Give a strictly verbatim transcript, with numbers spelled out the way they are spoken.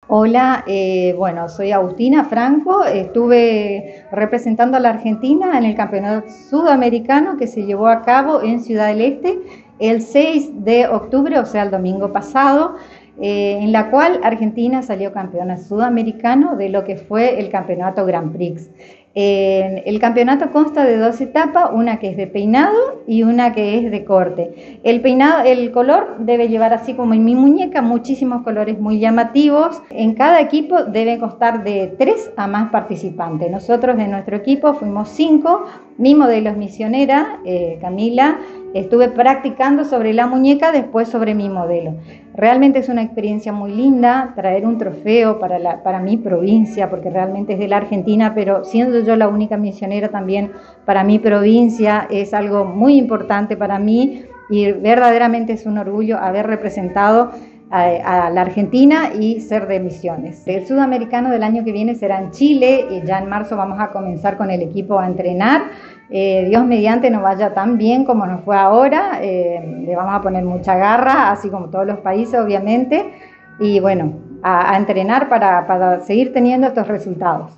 Hola, eh, bueno, soy Agustina Franco, estuve representando a la Argentina en el Campeonato Sudamericano que se llevó a cabo en Ciudad del Este el seis de octubre, o sea, el domingo pasado, eh, en la cual Argentina salió campeona sudamericano de lo que fue el Campeonato Grand Prix. Eh, el campeonato consta de dos etapas, una que es de peinado y una que es de corte. El peinado, el color debe llevar, así como en mi muñeca, muchísimos colores muy llamativos. En cada equipo debe constar de tres a más participantes. Nosotros en nuestro equipo fuimos cinco. Mi modelo es misionera, eh, Camila. Estuve practicando sobre la muñeca, después sobre mi modelo. Realmente es una experiencia muy linda traer un trofeo para, la, para mi provincia, porque realmente es de la Argentina, pero siendo yo la única misionera también para mi provincia es algo muy importante para mí y verdaderamente es un orgullo haber representado a, a la Argentina y ser de Misiones. El sudamericano del año que viene será en Chile y ya en marzo vamos a comenzar con el equipo a entrenar. Eh, Dios mediante nos vaya tan bien como nos fue ahora, eh, le vamos a poner mucha garra, así como todos los países obviamente, y bueno, a, a entrenar para, para seguir teniendo estos resultados.